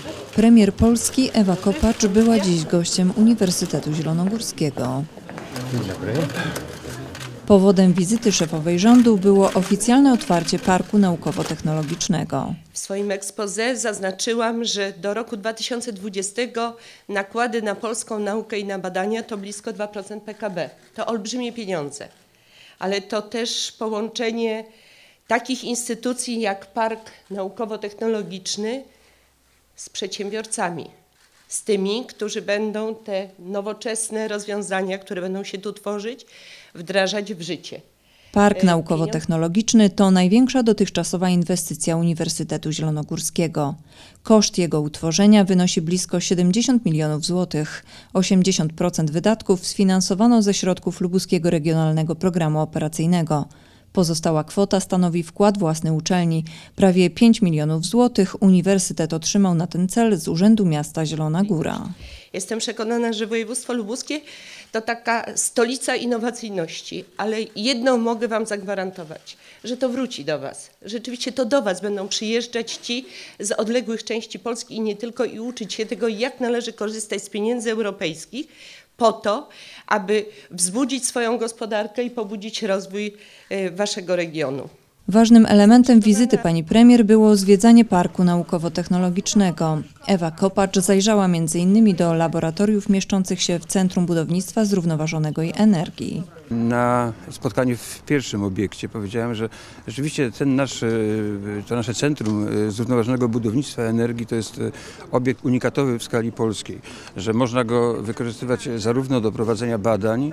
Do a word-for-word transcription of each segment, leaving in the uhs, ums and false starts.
Premier Polski Ewa Kopacz była dziś gościem Uniwersytetu Zielonogórskiego. Dzień dobry. Powodem wizyty szefowej rządu było oficjalne otwarcie Parku Naukowo-Technologicznego. W swoim exposé zaznaczyłam, że do roku dwa tysiące dwudziestego nakłady na polską naukę i na badania to blisko dwa procent P K B. To olbrzymie pieniądze, ale to też połączenie takich instytucji jak Park Naukowo-Technologiczny z przedsiębiorcami, z tymi, którzy będą te nowoczesne rozwiązania, które będą się tu tworzyć, wdrażać w życie. Park Naukowo-Technologiczny to największa dotychczasowa inwestycja Uniwersytetu Zielonogórskiego. Koszt jego utworzenia wynosi blisko siedemdziesiąt milionów złotych. osiemdziesiąt procent wydatków sfinansowano ze środków Lubuskiego Regionalnego Programu Operacyjnego. Pozostała kwota stanowi wkład własny uczelni. Prawie pięć milionów złotych uniwersytet otrzymał na ten cel z Urzędu Miasta Zielona Góra. Jestem przekonana, że województwo lubuskie to taka stolica innowacyjności, ale jedno mogę Wam zagwarantować, że to wróci do Was. Rzeczywiście to do Was będą przyjeżdżać ci z odległych części Polski i nie tylko i uczyć się tego, jak należy korzystać z pieniędzy europejskich po to, aby wzbudzić swoją gospodarkę i pobudzić rozwój Waszego regionu. Ważnym elementem wizyty pani premier było zwiedzanie Parku Naukowo-Technologicznego. Ewa Kopacz zajrzała między innymi do laboratoriów mieszczących się w Centrum Budownictwa Zrównoważonego i Energii. Na spotkaniu w pierwszym obiekcie powiedziałem, że rzeczywiście ten nasz, to nasze Centrum Zrównoważonego Budownictwa i Energii to jest obiekt unikatowy w skali polskiej, że można go wykorzystywać zarówno do prowadzenia badań,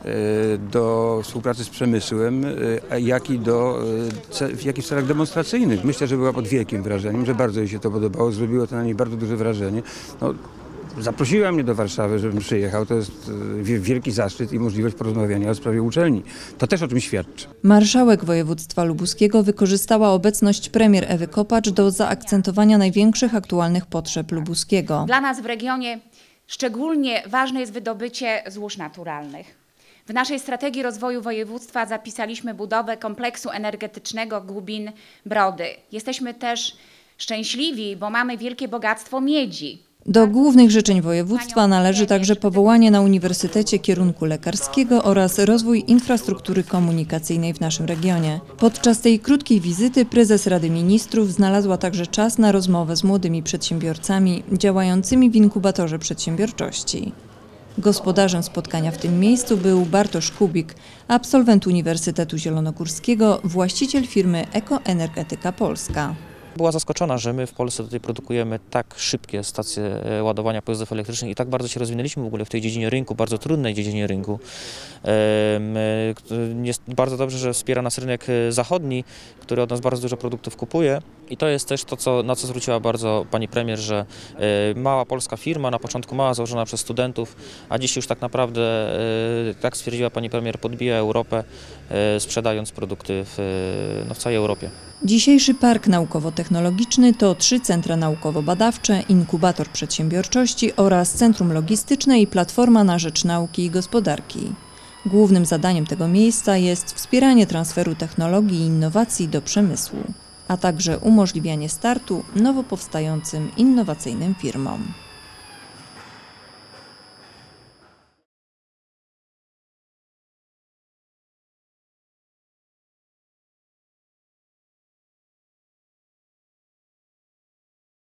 do współpracy z przemysłem, jak i, do, jak i w celach demonstracyjnych. Myślę, że była pod wielkim wrażeniem, że bardzo jej się to podobało, zrobiło to na niej bardzo duże wrażenie. No, zaprosiła mnie do Warszawy, żebym przyjechał. To jest wielki zaszczyt i możliwość porozmawiania o sprawie uczelni. To też o czym świadczy. Marszałek województwa lubuskiego wykorzystała obecność premier Ewy Kopacz do zaakcentowania największych aktualnych potrzeb lubuskiego. Dla nas w regionie szczególnie ważne jest wydobycie złóż naturalnych. W naszej strategii rozwoju województwa zapisaliśmy budowę kompleksu energetycznego Głubin-Brody. Jesteśmy też szczęśliwi, bo mamy wielkie bogactwo miedzi. Do głównych życzeń województwa należy także powołanie na uniwersytecie kierunku lekarskiego oraz rozwój infrastruktury komunikacyjnej w naszym regionie. Podczas tej krótkiej wizyty prezes Rady Ministrów znalazła także czas na rozmowę z młodymi przedsiębiorcami działającymi w inkubatorze przedsiębiorczości. Gospodarzem spotkania w tym miejscu był Bartosz Kubik, absolwent Uniwersytetu Zielonogórskiego, właściciel firmy Ekoenergetyka Polska. Była zaskoczona, że my w Polsce tutaj produkujemy tak szybkie stacje ładowania pojazdów elektrycznych i tak bardzo się rozwinęliśmy w ogóle w tej dziedzinie rynku, bardzo trudnej dziedzinie rynku. Jest bardzo dobrze, że wspiera nas rynek zachodni, który od nas bardzo dużo produktów kupuje. I to jest też to, co, na co zwróciła bardzo pani premier, że mała polska firma, na początku mała, założona przez studentów, a dziś już tak naprawdę, tak stwierdziła pani premier, podbija Europę, sprzedając produkty w, no, w całej Europie. Dzisiejszy Park Naukowo-Technologiczny to trzy centra naukowo-badawcze, inkubator przedsiębiorczości oraz centrum logistyczne i platforma na rzecz nauki i gospodarki. Głównym zadaniem tego miejsca jest wspieranie transferu technologii i innowacji do przemysłu, a także umożliwianie startu nowo powstającym innowacyjnym firmom.